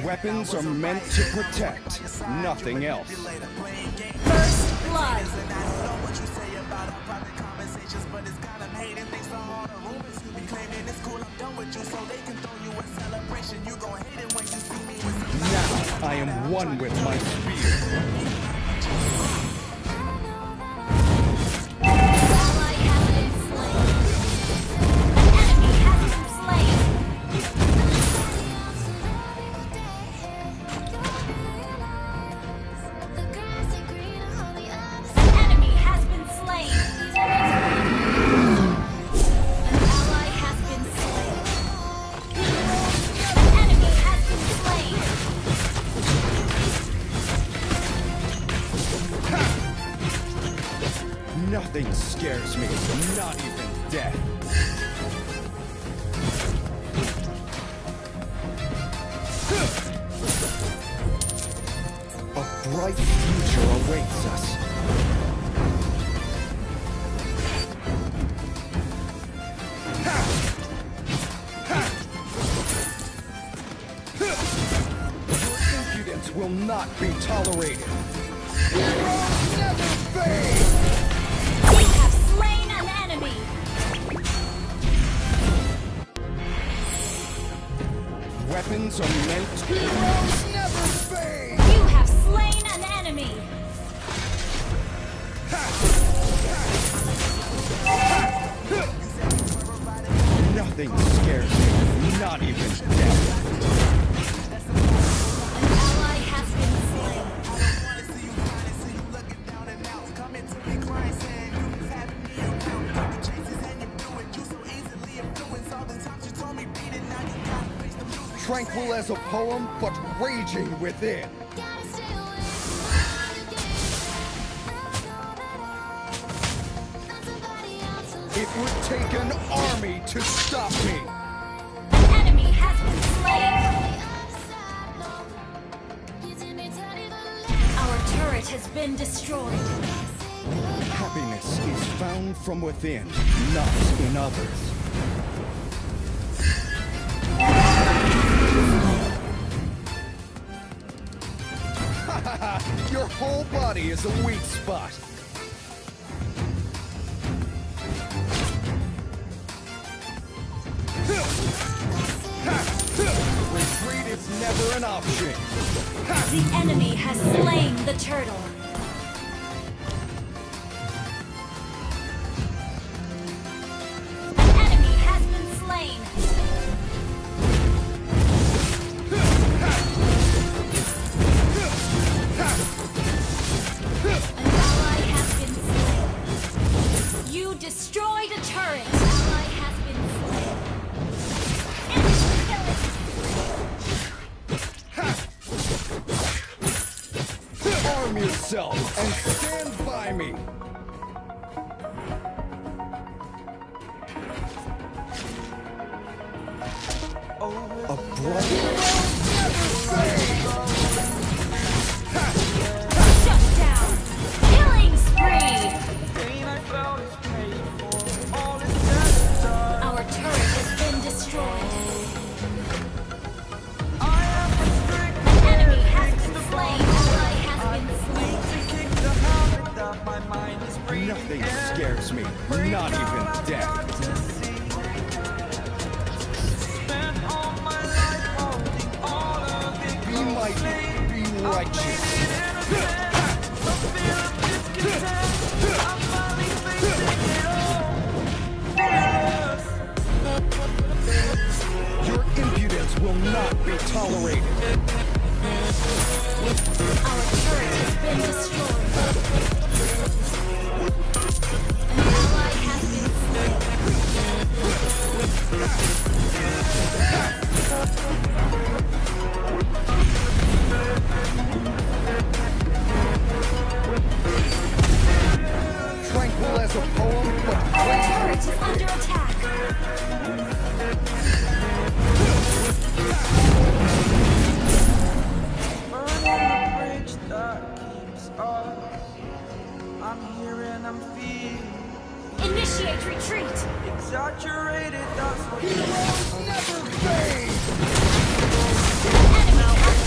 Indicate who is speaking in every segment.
Speaker 1: Weapons are meant to protect, nothing else.
Speaker 2: First blood.
Speaker 1: Now I am one with my spear. Nothing scares me, not even death. A bright future awaits us. Your impudence will not be tolerated. Heroes never fade! Weapons are meant to... Heroes never fade!
Speaker 2: You have slain an enemy!
Speaker 1: Nothing scares me, not even death.
Speaker 2: An ally has been slain.
Speaker 1: Tranquil as a poem, but raging within. It would take an army to stop me.
Speaker 2: An enemy has been slain. Our turret has been destroyed.
Speaker 1: Happiness is found from within, not in others. Your whole body is a weak spot. Retreat is never an option.
Speaker 2: The enemy has slain the turtle. An enemy has been slain. An ally has been slain. You destroyed a turret. An ally has been slain.
Speaker 1: Arm yourself and stand by me. A bright
Speaker 2: Shut down. Killing spree. Our turret has been destroyed. An enemy has been slain. Ally has been slain.
Speaker 1: Nothing scares me, not even death. Be mighty, be righteous. Your impudence will not be tolerated.
Speaker 2: Our turret has been destroyed. An ally has been
Speaker 1: Tranquil as a poem, but
Speaker 2: our turret is under attack. Initiate retreat.
Speaker 3: Exaggerated, that's what
Speaker 1: heroes never fade.
Speaker 2: Enemy has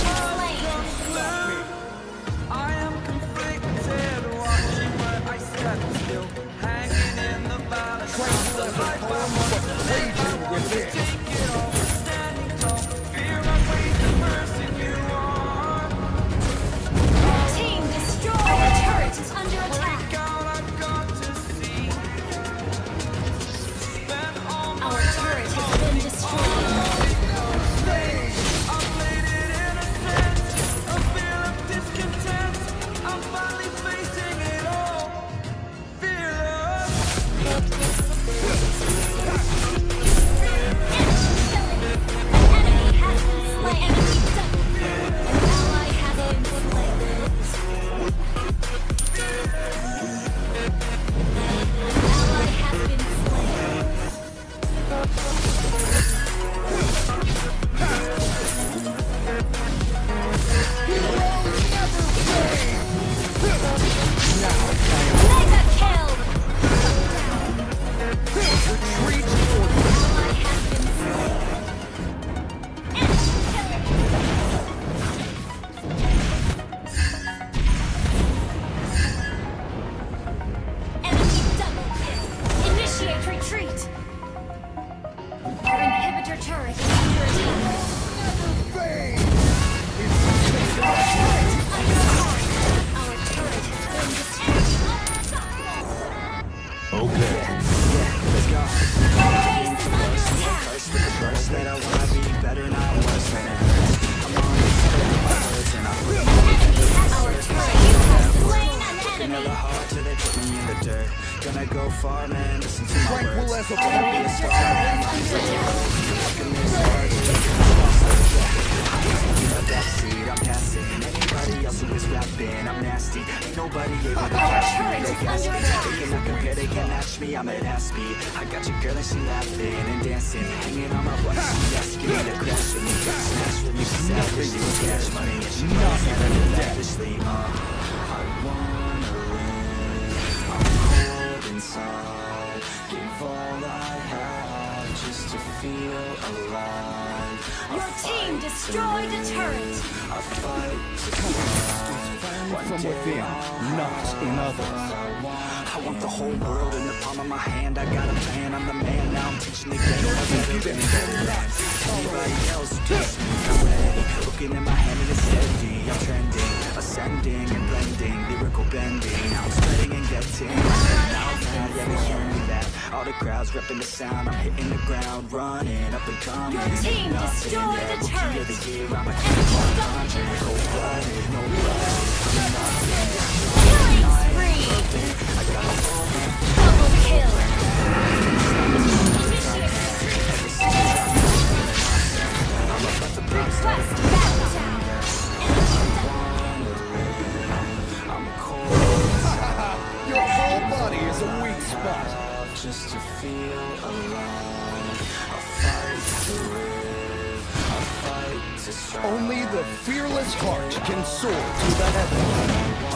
Speaker 3: wanna go far, man, listen to my
Speaker 1: Tranquil
Speaker 3: words.
Speaker 1: as a
Speaker 3: I wanna be a
Speaker 1: poem.
Speaker 3: star, man, I'm fucking this hard, in the backseat, I'm passing anybody else who is rapping, I'm nasty. Ain't nobody able to catch me, they gas me. They cannot compare, they can't match me, I'm at half speed. I got your girl and she laughing and dancing, hanging on my butt, she asking me to crash with me, smash with me, she's selfishly cash money, and she knows that I'm lavishly. I wanna live, I'm cold inside, give all I have just to feel alive.
Speaker 2: Your team destroyed a turret.
Speaker 3: I fight to
Speaker 1: From within, not in others.
Speaker 3: I want the whole world in the palm of my hand. I got a plan, I'm the man. Now I'm teaching the game. Anybody else test me, I'm ready. Looking in my hand and it's steady. I'm trending, ascending and blending, lyrical bending. Now I'm spreading and getting. Now yeah, they hear me that. All the crowds repping the sound. I'm hitting the ground, running up and coming.
Speaker 2: Your team destroyed the turret.
Speaker 3: The year, I'm a cold-blooded, no blood.
Speaker 2: Killing spree. Double kill. Request backdown.
Speaker 1: Your whole body is a weak spot.
Speaker 3: Just to feel alive, I fight to live, I fight to strive.
Speaker 1: Only the fearless heart can soar to the heavens.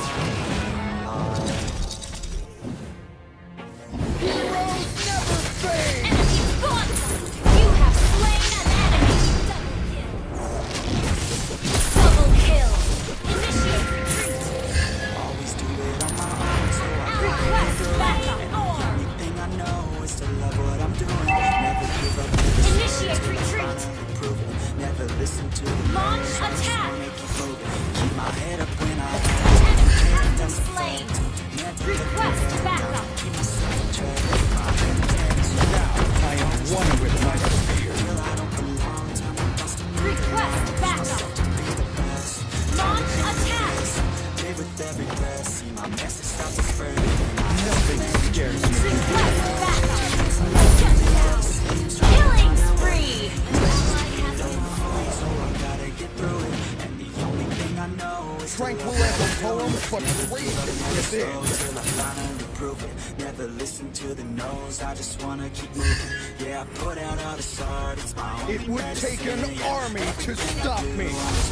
Speaker 1: Heroes never fade!
Speaker 2: Enemy gauntlet. You have slain an enemy. Double kill. Initiate retreat.
Speaker 3: Always do it on my own, so I
Speaker 2: Request backup.
Speaker 3: Anything I know is to love what I'm doing. Never give up, never
Speaker 2: Initiate retreat.
Speaker 3: prove it. Never listen to the
Speaker 2: Launch
Speaker 3: noise, I just
Speaker 2: attack.
Speaker 3: wanna make it move. Keep my head up when I
Speaker 2: Enemy has been slain. Request backup.
Speaker 3: keep myself in track. My head
Speaker 1: Now I am one with my spear.
Speaker 2: Request backup. Launch attack.
Speaker 3: live with every breath. See my message start to spread.
Speaker 1: Nothing scares me.
Speaker 2: Request backup. Shut down. Killing spree.
Speaker 3: So I gotta get through it. And the only thing I know is
Speaker 1: Tranquil as a poem, but raging within.
Speaker 3: till I finally prove it. Never listen to the no's, I just wanna keep moving. Yeah, I put out all this art, it's my only
Speaker 1: It would take an
Speaker 3: medicine,
Speaker 1: army to stop me.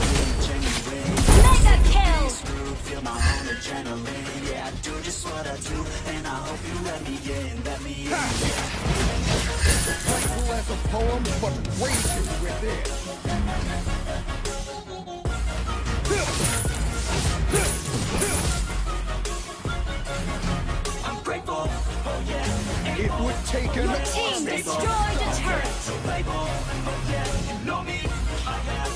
Speaker 2: Mega kill.
Speaker 3: Feel my own adrenaline. Yeah, I do just what I do, and I hope you let me in, let me in.
Speaker 1: Tranquil as a poem, but raging within.
Speaker 3: I'm grateful, oh yeah.
Speaker 1: It would take an
Speaker 2: Your team destroyed a turret.
Speaker 3: Label, oh yeah. You know me, I have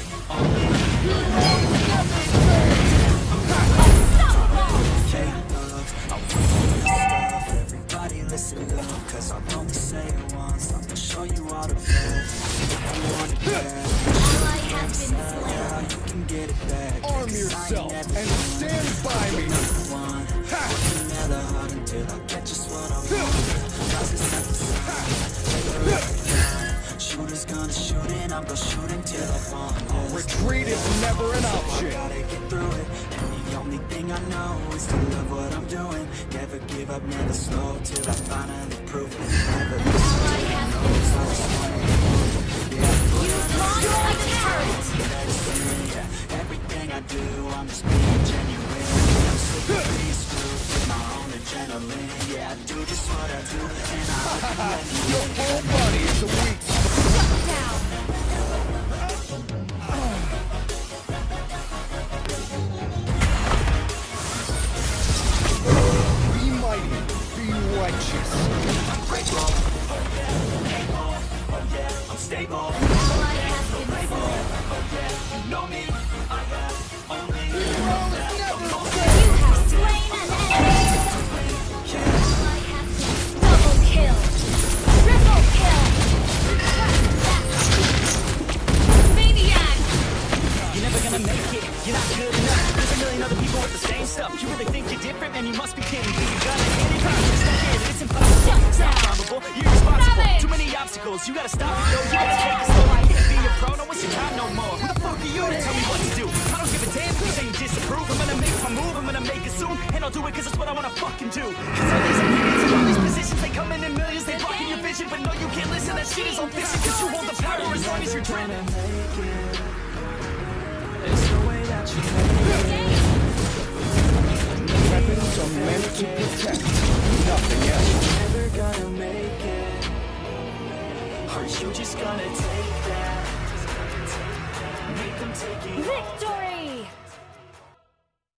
Speaker 2: Unstoppable.
Speaker 3: fake love. I want real stuff. Everybody listen up, cause I'll only say it once. I'm gonna show you all the proof. I want it bad.
Speaker 2: Ally has been slain.
Speaker 3: How you can get it back.
Speaker 1: Arm yourself and stand by me.
Speaker 3: One,
Speaker 1: Ha!
Speaker 3: never hard until I get just what I want. Rises at the sun. Shooters gonna shoot and I'm gonna shoot until I fall.
Speaker 1: Retreat is never an option.
Speaker 3: Gotta get through it. And the only thing I know is to love what I'm doing. Never give up, never slow till I finally prove it. Never listen to the no's, I just wanna
Speaker 2: Launch attack.
Speaker 3: yeah. Everything I do, I'm just being genuine. I'm so pretty screwed with my own adrenaline. Yeah, I do just what I do, and I hope you let me
Speaker 1: Your whole body is a weak spot.
Speaker 2: Shut down.
Speaker 1: Be mighty, be righteous.
Speaker 3: grateful. Oh yeah, I'm stable.
Speaker 2: Ally has been slain.
Speaker 3: You know me, I have only
Speaker 1: Heroes never
Speaker 2: You have slain an enemy. Ally has been double kill. Triple kill. Request backup. Maniac.
Speaker 3: You're never gonna make it. You're not good enough. There's a million other people with the same same stuff. You really think you're different, man? You must be kidding. Think you got it, and it just don't get it. It's impossible. It's not probable. You're irresponsible. Too many obstacles. You gotta stop it, though. You gotta take it slow. I can't be a pro. No, it's your time no more. Who the fuck are you to tell me what to do? I don't give a damn if you say you disapprove. I'm gonna make my move. I'm gonna make it soon, and I'll do it 'cause it's what I wanna fucking do. 'Cause all these opinions and all these positions, they come in millions. They blocking your vision, but no, you can't listen. That shit is all fiction. 'Cause you hold the power as long as you're dreaming. There's no way that you
Speaker 1: Weapons are meant to protect, nothing else.
Speaker 3: never gonna make it. Are you just gonna take that? Make them take it.
Speaker 2: Victory!